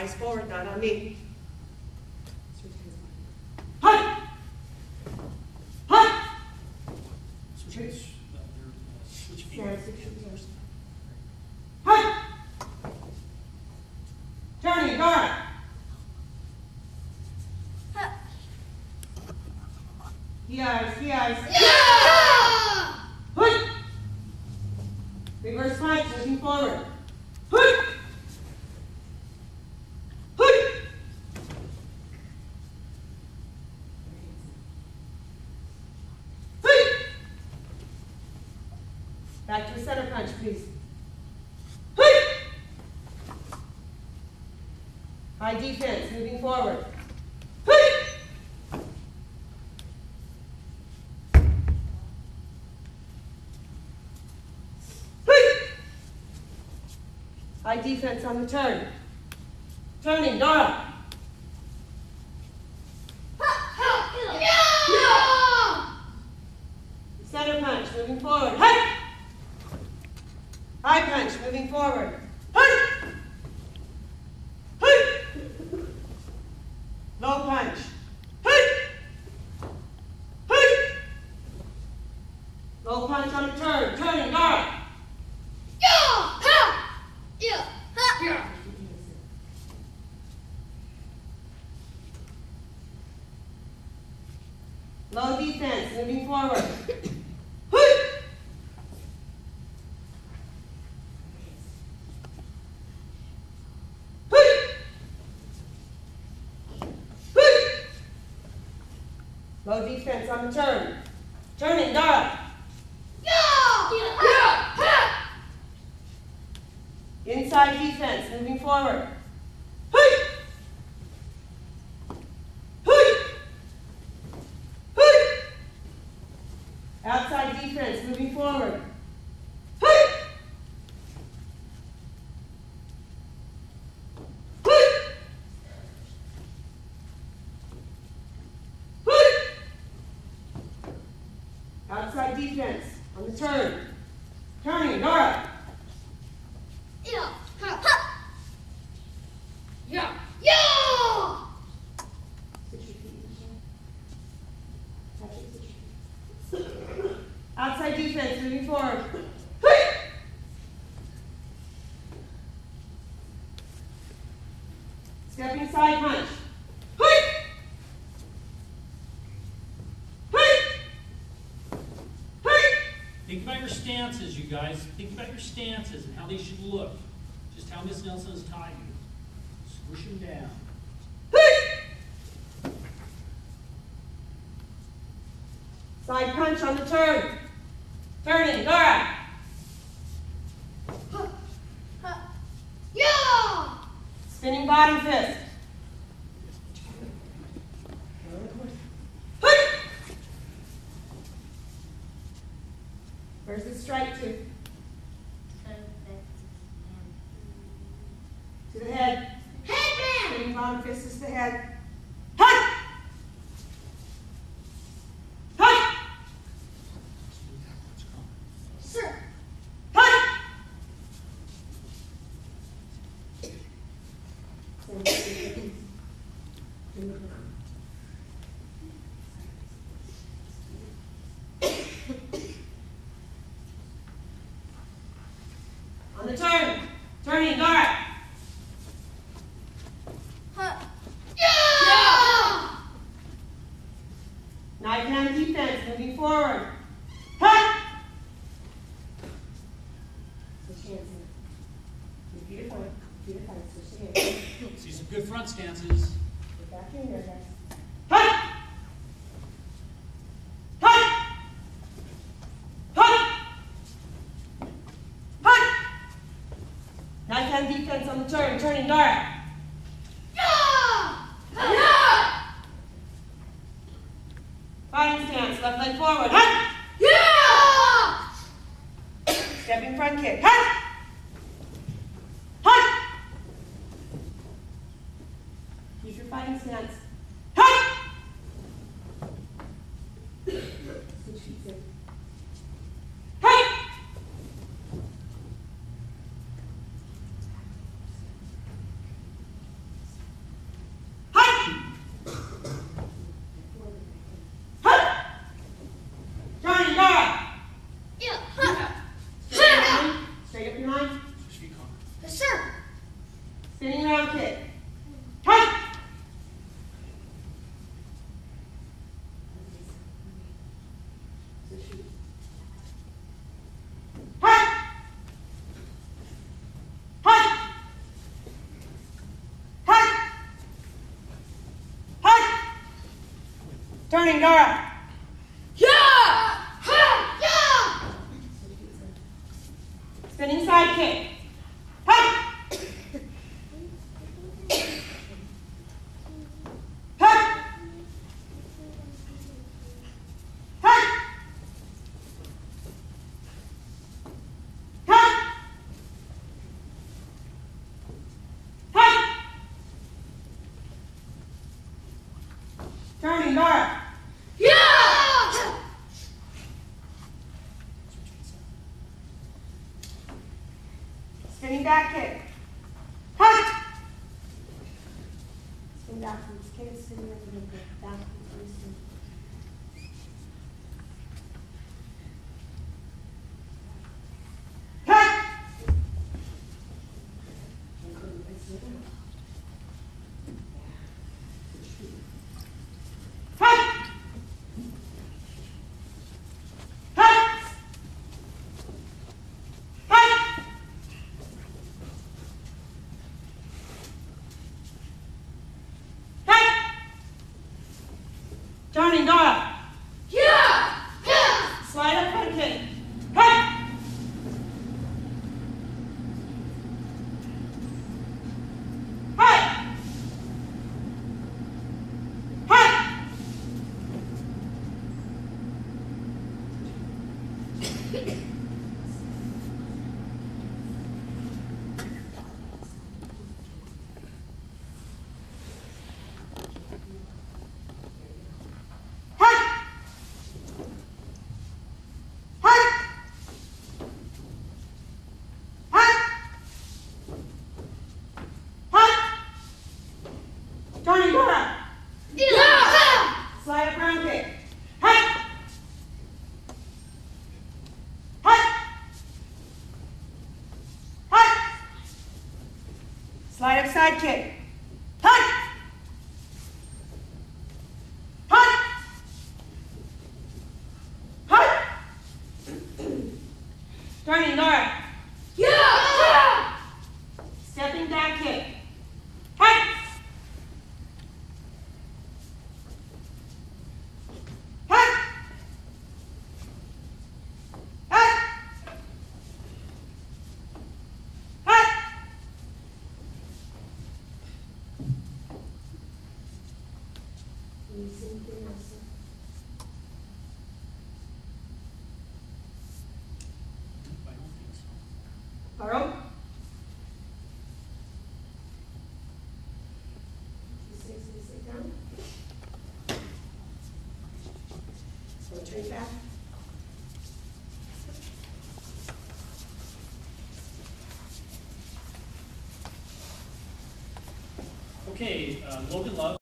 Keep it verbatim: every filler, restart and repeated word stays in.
Eyes forward, not on me. Hut! Hut! Switch. Switch feet. Hut! Turning, guard. Yes, yes. Yeah! Hut! Reverse punch, moving forward. Hut! Hut! Hut! Back to a center punch, please. Hut! High defense, moving forward. Hut! High defense on the turn. Turning, Dora. Yeah! Center punch, moving forward. Hey! High punch, moving forward. Hey! Hey! Low punch. Hey! Hey! Low punch on the turn. Turning, Dora. Yeah! Ha! Yeah! Ha! Yeah. Low defense, moving forward. Hey! Hey! Hey! Low defense on the turn. Turning, Dora. Yeah! Yeah! Ha! Inside defense, moving forward. Hey! Hey! Hey! Outside defense, moving forward. Hey! Hey! Hey! Outside defense, on the turn. Turning, Dora. Yeah! Ha! Ha! Yeah! Yeah! Outside defense, moving forward. Hey! Stepping side punch. Hey! Hey! Hey! Think about your stances, you guys. Think about your stances and how they should look. Just how Miss Nelson has taught you. Squish them down. Hey! Side punch on the turn. Turning, Dora. Ha! Ha! Yeah! Spinning bottom fist. Hey! Where's the strike to? To the head. Headband! Spinning bottom fist is the head. Hey! Hey! Sir! Hey! On the turn. Turning, Dora. Ha! Yeah! Knife hand defense, moving forward. Hey! Switch hands in. Repeat it point. Repeat it point. Switch the hands. See some good front stances. Get back in there, guys. Hey! Hey! Hey! Hey! Knife hand defense on the turn. Turning, Dora. Yeah! Yeah! Fighting stance, left leg forward. Hey! Yeah! Stepping front kick. Hey! Hey! Keep your fighting stance. Hey! Switch feet in. Hey! Turning, Nora. Yeah! Ha! Yeah! Spinning side kick. Hut! Hut! Hut! Hut! Hut! Turning, Nora. Yeah! Spinning back kick. Hut! Spin backwards. Kick it, spin over the kick. Backwards. Spin. Hut! Hut! Hut! Hut! Hut! Turning, Nora. Yeah! Yeah! Slide up, front kick. Hut! Hut! Hut! Hut! Hut! Hut! Hut! Turning, Nora. Yeah! Slide up, round kick. Hut! Hut! Hut! Slide up, side kick. Hut! Hut! Hut! Turning, Nora. Yeah! Stepping back kick. Hut! Hut! Hut! Hut! I don't think so. Carl? Turn back. Okay, uh, Logan Love.